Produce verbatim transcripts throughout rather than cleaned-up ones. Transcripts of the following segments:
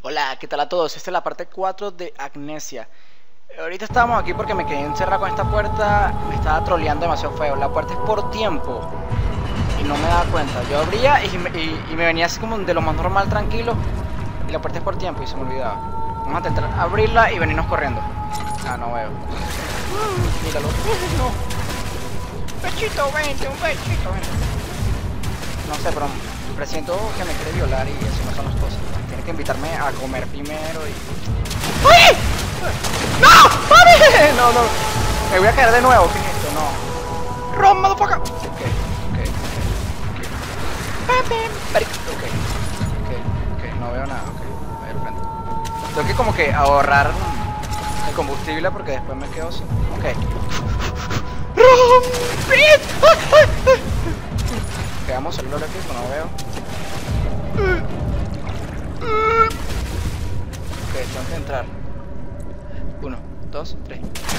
Hola, ¿qué tal a todos? Esta es la parte cuatro de Amnesia. Ahorita estábamos aquí porque me quedé encerrado con esta puerta. Me estaba troleando demasiado feo. La puerta es por tiempo y no me daba cuenta. Yo abría y me, y, y me venía así como de lo más normal, tranquilo. Y la puerta es por tiempo y se me olvidaba. Vamos a intentar abrirla y venirnos corriendo. Ah, no veo. Míralo. No. Pechito, vente, un pechito, vente. No sé, pero presiento que me quiere violar y así no son las cosas. Tiene que invitarme a comer primero y... ¡Uy! ¡No! ¡Pare! No, no. Me voy a caer de nuevo. ¿Qué es esto? No. ¡Ron, motherfucker! Ok, ok, ok. Ok, ok, ok. No veo nada. Ok, voy al frente. Tengo que como que ahorrar el combustible porque después me quedo sin... Ok. ¡Ron! ¡Pit! Ok, vamos a salir aquí, que no veo. Ok, tengo que entrar. Uno, dos, tres.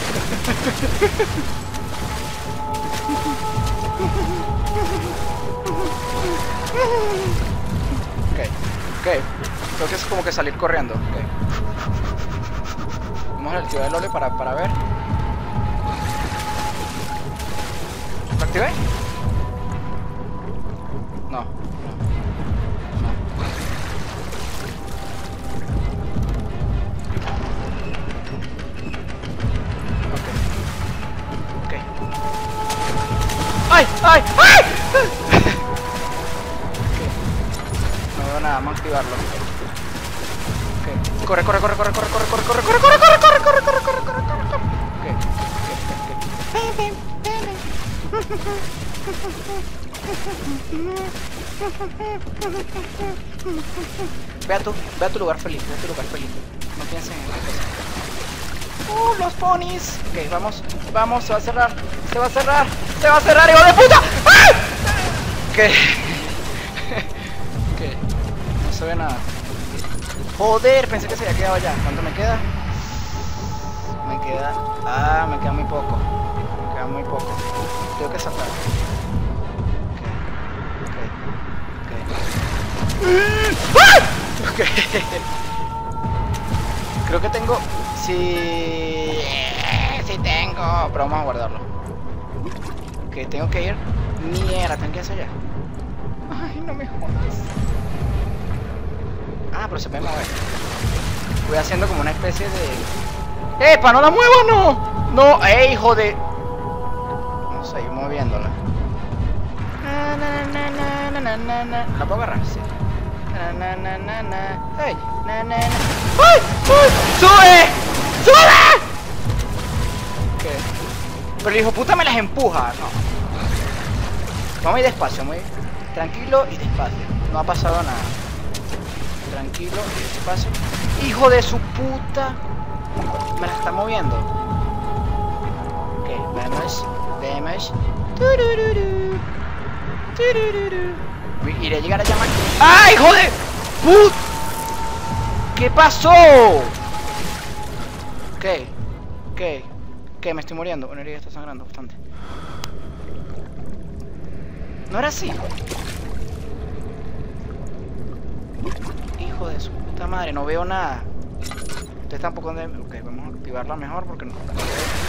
Ok, ok. Creo que es como que salir corriendo. Okay. Vamos a activar el L O L para, para ver. ¿Lo activé? No, no, no. Ok, ok. ¡Ay, ay, ay! Okay. No veo nada, vamos a activarlo. Ok, corre, corre, corre, corre, corre, corre, corre, corre, corre, corre, corre, corre, corre, corre, corre, corre, corre, corre. Ok, ok, ok. Ve a tu, ve a tu lugar feliz, ve a tu lugar feliz. No pienses en otra cosa. ¡Uh, los ponis! Ok, vamos, vamos, se va a cerrar, se va a cerrar, se va a cerrar, hijo de puta. ¡Ah! Ok. Ok, no se ve nada. Joder, pensé que se había quedado ya. ¿Cuánto me queda? Me queda... Ah, me queda muy poco. Me queda muy poco. Tengo que saltar. Ok. Creo que tengo... Sí... Sí tengo... Pero vamos a guardarlo. Ok, tengo que ir... Mierda, tengo que ir hacia allá. Ay, no me jodas. Ah, pero se puede mover. Voy haciendo como una especie de... ¡Epa! ¡No la muevo, no! ¡No! ¡Eh, hijo de...! Vamos a seguir moviéndola. Na, na, na, na, na, na, na. ¿La puedo agarrar? Sí. Na, na, na, na, na. ¡Hey! Na, na, na. ¡Ay! ¡Ay! ¡Sube! ¡Sube! ¿Qué? Pero el hijo puta me las empuja. No. Vamos a ir despacio, muy tranquilo y despacio. No ha pasado nada. Tranquilo y despacio. ¡Hijo de su puta! Me la está moviendo. Ok, vemos. Vemos. Turururu. Turururu. Iré a llegar a llamar. ¡Ay, hijo de put! ¿Qué pasó? ¿Qué? ¿Qué? ¿Qué? Me estoy muriendo. Una herida está sangrando bastante. No era así. Hijo de su puta madre, no veo nada. Ustedes tampoco de... Ok, vamos a activarla mejor porque no... Okay.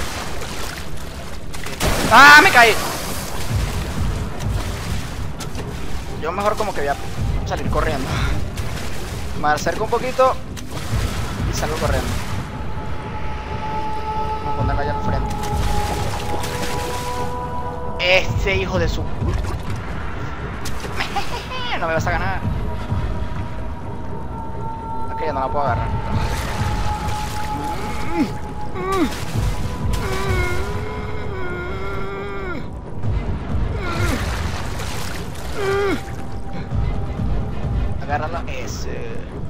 ¡Ah, me caí! Yo mejor como que voy a salir corriendo. Me acerco un poquito y salgo corriendo. Vamos a ponerla allá al frente. Este hijo de su... No me vas a ganar. Ok, ya no la puedo agarrar. Agárrala. Ese.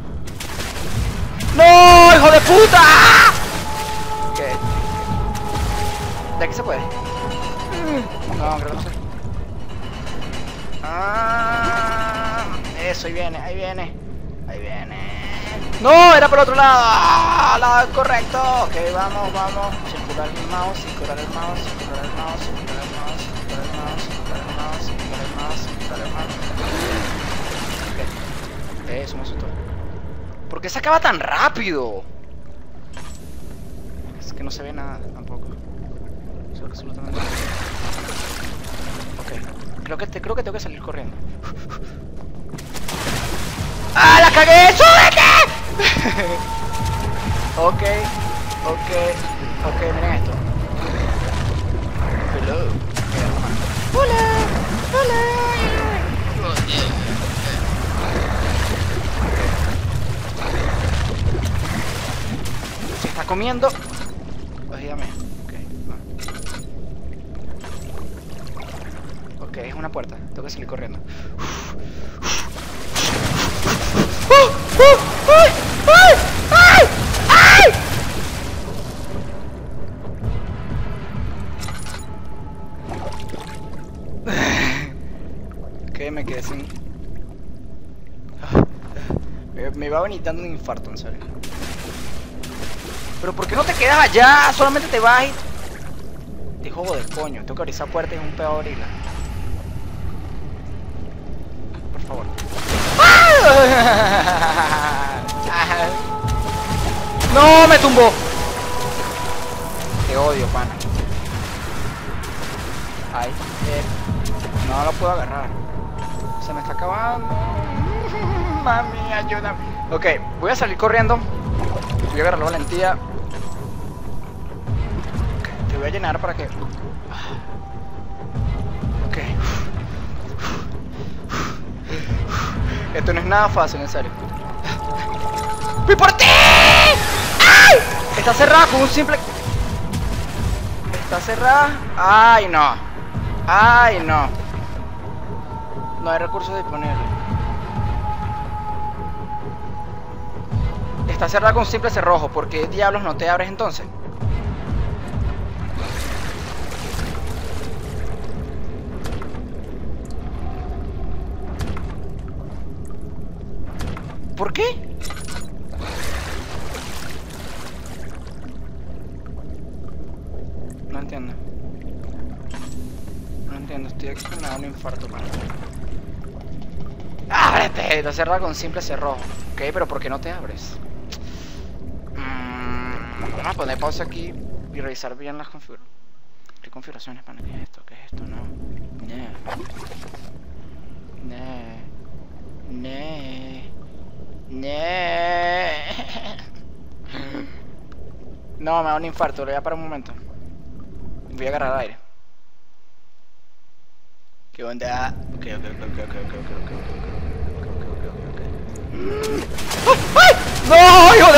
¡No, hijo de puta! Ok. ¿De aquí se puede? No, creo que no sé. Ah, eso, ahí viene, ahí viene. Ahí viene. ¡No! Era por el otro lado. ¡Ah! Lado correcto. Ok, vamos, vamos. Circular el mouse, circular el mouse, circular el mouse, circular el mouse, circular el mouse, circular el mouse, circular el mouse, circular el mouse. Ok. Eh, eso me asustó. qué se acaba tan rápido? Es que no se ve nada tampoco. No se ve absolutamente nada. Ok, creo que, te, creo que tengo que salir corriendo. ¡Ah, la cagué! ¡Súbete! Ok, ok, ok, miren esto. Hello. Hola, hola. Se está comiendo. Ayúdame. Ok, ok, es una puerta. Tengo que salir corriendo. ¡Ay! ¡Ay! ¡Ay! Ok, me quedé sin... Me, me va a venir dando un infarto, en serio. Pero ¿por qué no te quedas allá? Solamente te vas y... Te jodes, coño. Tengo que abrir esa puerta y es un pedo abrirla. Por favor. ¡No! ¡Me tumbó! Te odio, pana. Ay, eh. No lo puedo agarrar. Se me está acabando. Mami, ayúdame. Ok, voy a salir corriendo. Voy a agarrar la valentía. Okay, te voy a llenar para que... Ok. Esto no es nada fácil, en serio. ¡Voy por ti! ¡Ay! Está cerrada con un simple... Está cerrada. ¡Ay, no! ¡Ay, no! No hay recursos disponibles. Está cerrada con un simple cerrojo. ¿Por qué diablos no te abres entonces? ¿Por qué? No entiendo. No entiendo, estoy aquí con un infarto, man. ¡Ábrete! Está cerrada con simple cerrojo. Ok, pero ¿por qué no te abres? Mm, vamos a poner pausa aquí y revisar bien las configuraciones. ¿Qué configuraciones, man? ¿Qué es esto? ¿Qué es esto? No. No. No. No. No, me da un infarto, lo voy a parar un momento. Voy a agarrar aire. ¿Qué onda? Ok, ok, ok, ok, ok, ok, ok, ok, ok, ok. ¡Ay! ¡No, hijo de...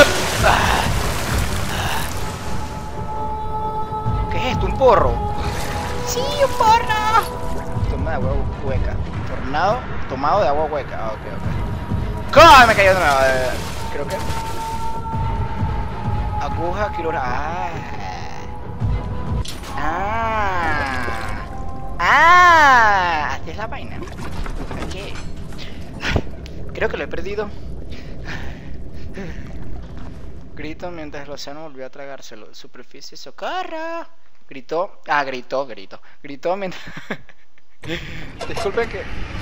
¿Qué es esto? ¿Un porro? ¡Sí, un porro! Toma de agua hueca. Tornado tomado de agua hueca. Ok, ok. ¡Cállate! Me cayó de nuevo. Creo que... Aguja, quilora... Ah... Ah... Ah, así es la vaina. Aquí. Creo que lo he perdido. Grito mientras el océano volvió a tragárselo. Superficie, socorro. Gritó. Ah, gritó, gritó. Gritó mientras... Disculpen que...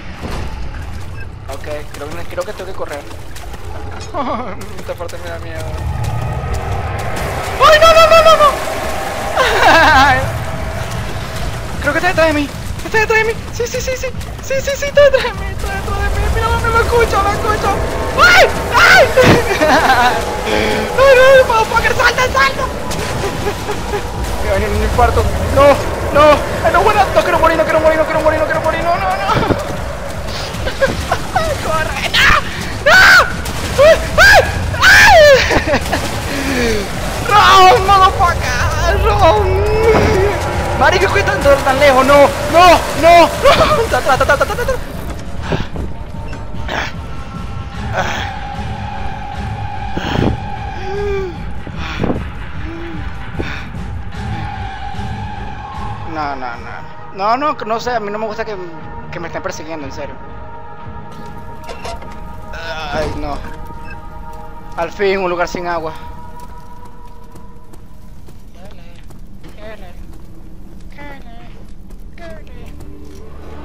Ok, creo, creo que tengo que correr. Esta parte me da miedo. ¡Ay, no, no, no, no, no! Creo que está detrás de mí. Está detrás de mí. Sí, sí, sí, sí. Sí, sí, sí, está detrás de mí. Está detrás de mí. Mira, me lo escucho, lo escucho. ¡Ay! ¡Ay! ¡No, no, motherfucker! ¡Salta, salta! Me va a venir un infarto. No, no. Ay, no, bueno. No quiero morir, no quiero morir, no quiero morir, no quiero morir. No, no, no. ¡Corre! ¡No! ¡No! ¡Ay! ¡Ay! ¡Ron, motherfucker! ¡Ron! Marico, ¿qué tan, tan lejos? No, no, no, no. Ta, ta, ta, ta, ta, ta, ta. No, no, no. No, no, no sé, a mí no me gusta que, que me estén persiguiendo, en serio. Ay, no. Al fin, un lugar sin agua.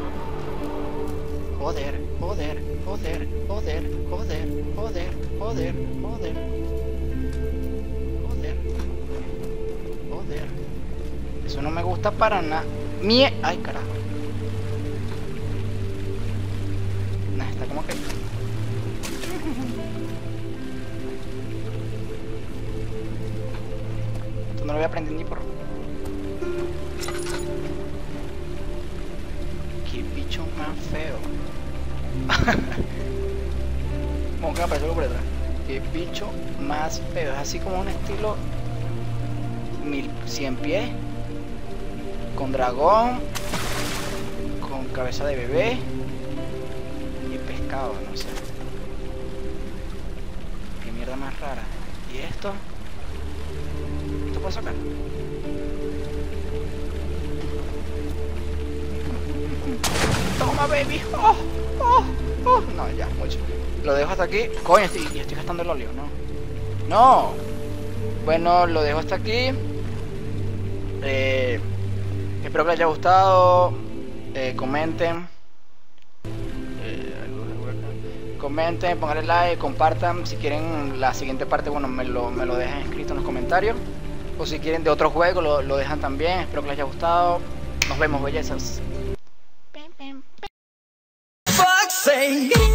Joder, joder, joder, joder, joder, joder, joder. Joder. Joder. Joder. Eso no me gusta para nada. Mie... Ay, carajo. Nah, está como que... Esto no lo voy a aprender ni por... Qué bicho más feo. Como que me aparece algo por detrás. Qué bicho más feo. Es así como un estilo mil cien pies, con dragón, con cabeza de bebé y pescado, no sé. Qué mierda más rara. ¿Y esto? ¿Esto puedo sacar? Toma, baby. Oh, oh, oh. No, ya, mucho. Lo dejo hasta aquí. Coño, estoy, estoy gastando el óleo, ¿no? No. Bueno, lo dejo hasta aquí. Eh, espero que les haya gustado. Eh, comenten. Eh, comenten, pónganle like, compartan. Si quieren la siguiente parte, bueno, me lo, me lo dejan escrito en los comentarios. O si quieren de otro juego, lo, lo dejan también. Espero que les haya gustado. Nos vemos, bellezas. Fuck, say